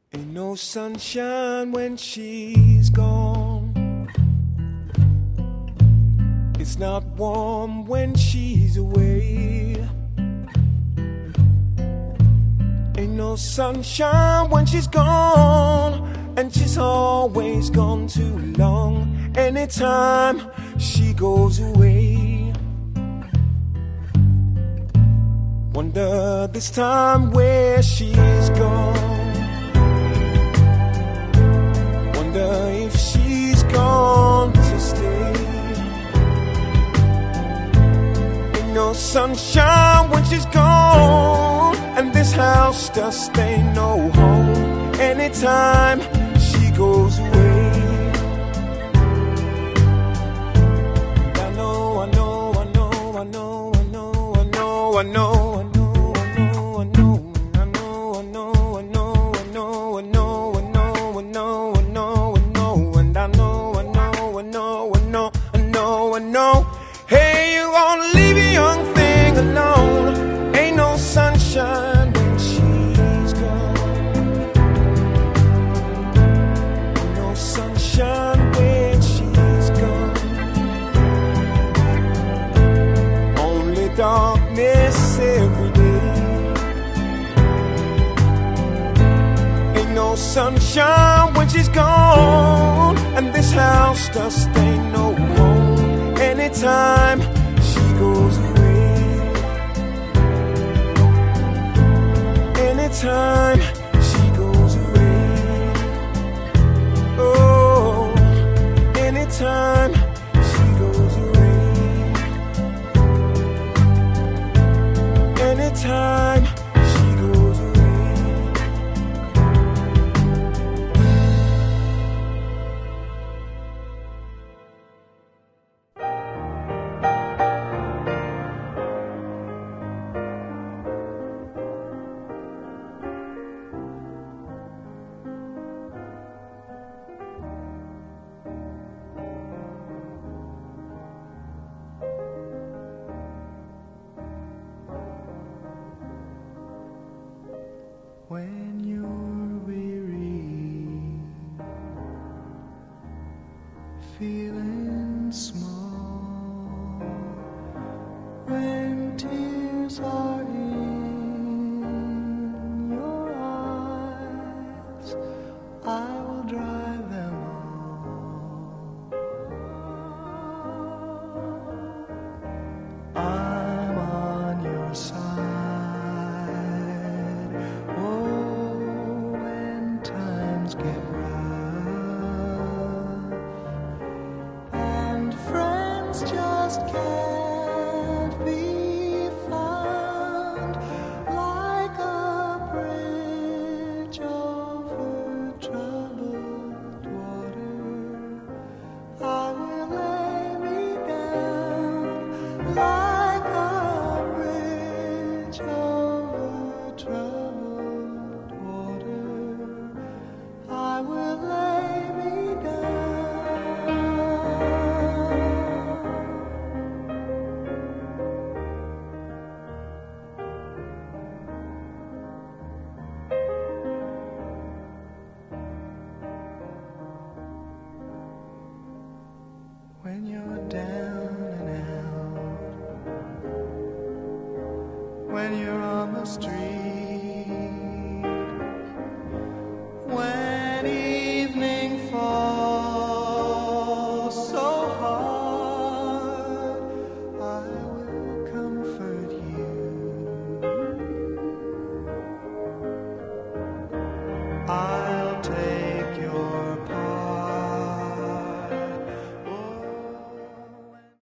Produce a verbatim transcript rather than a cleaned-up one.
Ain't no sunshine when she's gone. It's not warm when she's away. Ain't no sunshine when she's gone, and she's always gone too long. Anytime she goes away, wonder this time where she's gone. Wonder if she's gone to stay. Ain't no sunshine when she's gone, and this house just ain't no home. Anytime she goes away, I know, I know, I know, I know, I know, I know, I know. Hey, you wanna leave a young thing alone? Ain't no sunshine when she's gone. No sunshine when she's gone. Only darkness every day. Ain't no sunshine when she's gone, and this house just ain't no home. Anytime she goes away, anytime she goes away, oh, anytime she goes away, anytime she goes away. When you're weary, feeling small, when tears are in your eyes, I will dry them all. I'm on your side. Get rough, and friends just can't be found, like a bridge over troubled water. I will lay me down like a bridge over troubled water. I will lay me down. When you're down and out, when you're on the street,